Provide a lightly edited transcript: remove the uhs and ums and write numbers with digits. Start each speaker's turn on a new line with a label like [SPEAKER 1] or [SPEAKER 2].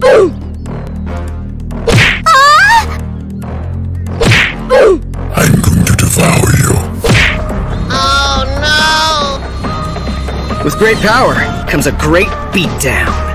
[SPEAKER 1] I'm going to devour you.
[SPEAKER 2] Oh no!
[SPEAKER 3] With great power comes a great beatdown.